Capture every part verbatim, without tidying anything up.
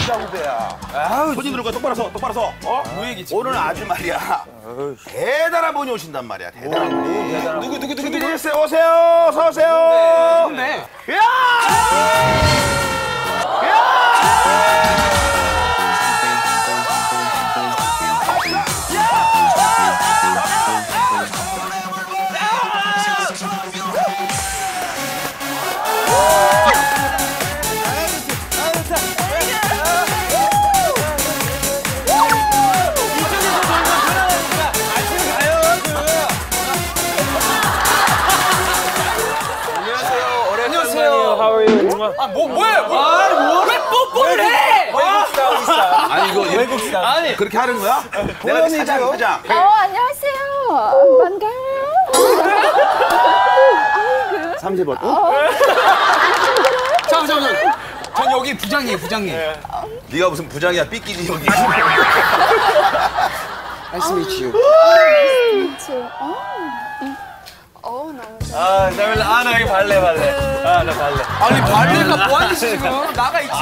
후배다 후배야. 아유, 손님 들어가 똑바로 서 똑바로 서. 어? 오늘 아주 말이야. 대단한 분이 오신단 말이야. 대단한 분. 대단한 누구 누구 누구 누구 오세요 오세요 서 오세요. 네. 야! 아, 뭐, 뭐야? 뭐, 아, 뭐? 왜 뽀뽀를 해? 외국스타, 스타. 아니 이거 외국스타. 아니 그렇게 하는 거야? 내가 사장 사장. 어, 안녕하세요. 반가워요. 삼세 번. 잠깐, 잠깐. 전 여기 부장이에요, 부장님. 네가 무슨 부장이야 삐끼지 여기. Nice to meet you. 그치. 어, 어, 너무 좋아. 아, 나, 아, 나 여기 발레, 발레. 아, 나 발레. 아니, 발레가 뭐하니 지금? 나가 있지.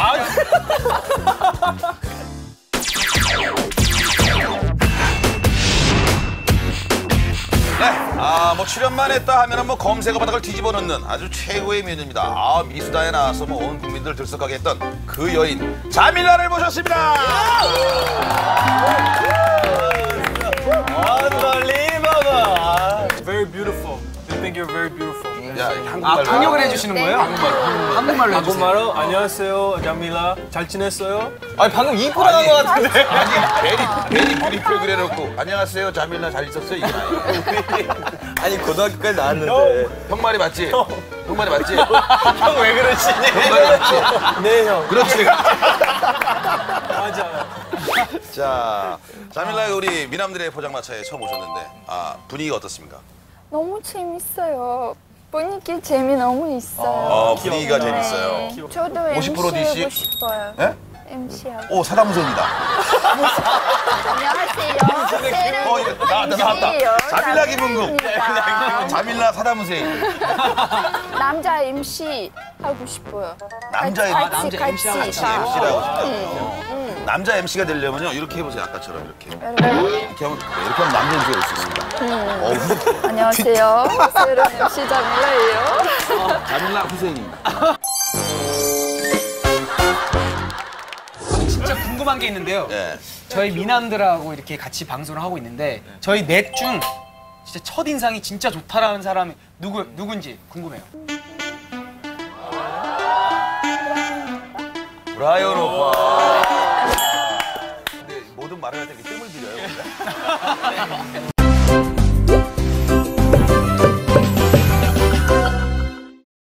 네, 아, 뭐 출연만 했다 하면은 뭐 검색어 바닥을 뒤집어 놓는 아주 최고의 미녀입니다. 아, 미수다에 나와서 뭐 온 국민들을 들썩하게 했던 그 여인 자밀라를 모셨습니다. Unbelievable. Very beautiful. They think you're very beautiful. 야, 아, 한국말. 강력을 해주시는 거예요? 한국말로 해주세요. 한국말로 안녕하세요, 자밀라. 잘 지냈어요? 아니, 방금 이쁘다는 것 같은데. 아니, 베리, 베리 뷰리풀 그래놓고 안녕하세요, 자밀라 잘 있었어요? 이게 아니에요. 아니, 고등학교까지 나왔는데. 형 말이 맞지? 형 말이 맞지? 형 왜 그러시니? 형 말이 맞지? 네, 형. 그렇지. 맞아요. 자, 자밀라 우리 미남들의 포장마차에 처음 오셨는데 아, 분위기가 어떻습니까? 너무 재밌어요. 분위기 재미 너무 있어요. 어, 분위기가 네. 재밌어요. 저도 오십 퍼센트 엠씨 디씨? 하고 싶어요. 예? 엠씨 하고. 오, 사다무소입니다. 안녕하세요. 새로운 어, 이거 나, 나 나왔다. 엠씨예요. 자밀라 김은국. 자밀라입니다. 자밀라 사다무세. 남자 엠씨 하고 싶어요. 남자 같이, 엠씨. 같이, 남자 같이. 엠씨랑 같이 다. 엠씨라고 싶다. 음. 남자 엠씨가 되려면요, 이렇게 해보세요, 아까처럼 이렇게. 여러분, 이렇게 하면, 네, 이렇게 하면 남자 엠씨가 될 수 있습니다. 어우, 안녕하세요. 새로운 엠씨 자밀라예요. 자밀라 후세인입니다. 진짜 궁금한 게 있는데요. 예. 저희 미남들하고 이렇게 같이 방송을 하고 있는데 저희 넷 중 진짜 첫인상이 진짜 좋다라는 사람이 누구, 누군지 궁금해요. 브라이언 오빠. 근데 모든 말을 할 때 뜸을 들여요.